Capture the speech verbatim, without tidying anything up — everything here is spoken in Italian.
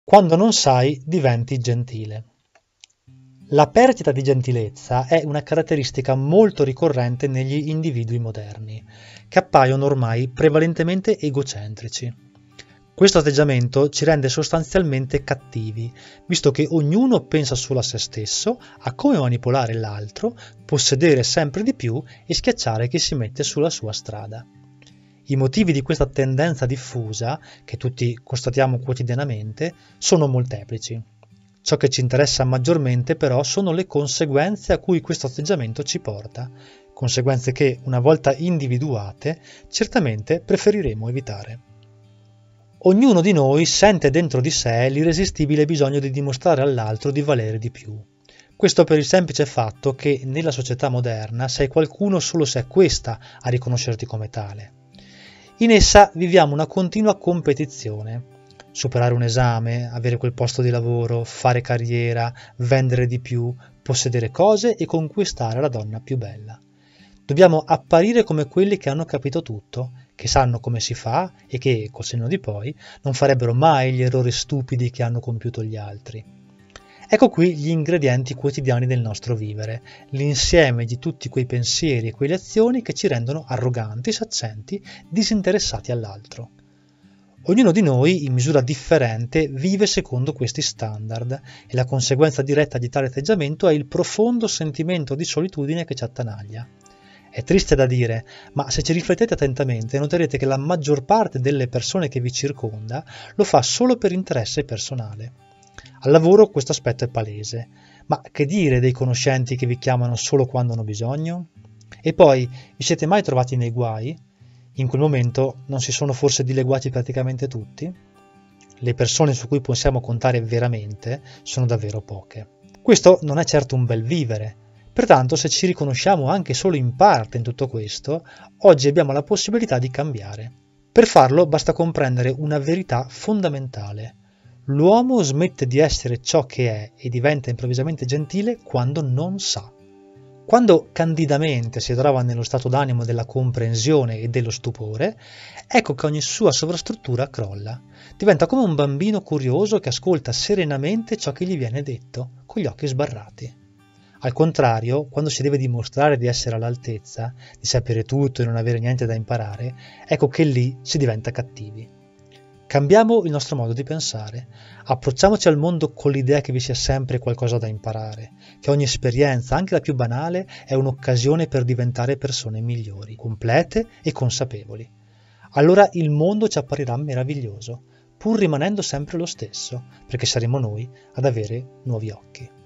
Quando non sai, diventi gentile. La perdita di gentilezza è una caratteristica molto ricorrente negli individui moderni, che appaiono ormai prevalentemente egocentrici. Questo atteggiamento ci rende sostanzialmente cattivi, visto che ognuno pensa solo a se stesso, a come manipolare l'altro, possedere sempre di più e schiacciare chi si mette sulla sua strada. I motivi di questa tendenza diffusa, che tutti constatiamo quotidianamente, sono molteplici. Ciò che ci interessa maggiormente però sono le conseguenze a cui questo atteggiamento ci porta, conseguenze che, una volta individuate, certamente preferiremo evitare. Ognuno di noi sente dentro di sé l'irresistibile bisogno di dimostrare all'altro di valere di più. Questo per il semplice fatto che nella società moderna sei qualcuno solo se è questa a riconoscerti come tale. In essa viviamo una continua competizione. Superare un esame, avere quel posto di lavoro, fare carriera, vendere di più, possedere cose e conquistare la donna più bella. Dobbiamo apparire come quelli che hanno capito tutto, che sanno come si fa e che, col senno di poi, non farebbero mai gli errori stupidi che hanno compiuto gli altri. Ecco qui gli ingredienti quotidiani del nostro vivere, l'insieme di tutti quei pensieri e quelle azioni che ci rendono arroganti, saccenti, disinteressati all'altro. Ognuno di noi, in misura differente, vive secondo questi standard e la conseguenza diretta di tale atteggiamento è il profondo sentimento di solitudine che ci attanaglia. È triste da dire, ma se ci riflettete attentamente noterete che la maggior parte delle persone che vi circonda lo fa solo per interesse personale. Al lavoro questo aspetto è palese, ma che dire dei conoscenti che vi chiamano solo quando hanno bisogno? E poi, vi siete mai trovati nei guai? In quel momento non si sono forse dileguati praticamente tutti? Le persone su cui possiamo contare veramente sono davvero poche. Questo non è certo un bel vivere, pertanto se ci riconosciamo anche solo in parte in tutto questo, oggi abbiamo la possibilità di cambiare. Per farlo basta comprendere una verità fondamentale. L'uomo smette di essere ciò che è e diventa improvvisamente gentile quando non sa. Quando candidamente si trova nello stato d'animo della comprensione e dello stupore, ecco che ogni sua sovrastruttura crolla. Diventa come un bambino curioso che ascolta serenamente ciò che gli viene detto, con gli occhi sbarrati. Al contrario, quando si deve dimostrare di essere all'altezza, di sapere tutto e non avere niente da imparare, ecco che lì si diventa cattivi. Cambiamo il nostro modo di pensare, approcciamoci al mondo con l'idea che vi sia sempre qualcosa da imparare, che ogni esperienza, anche la più banale, è un'occasione per diventare persone migliori, complete e consapevoli. Allora il mondo ci apparirà meraviglioso, pur rimanendo sempre lo stesso, perché saremo noi ad avere nuovi occhi.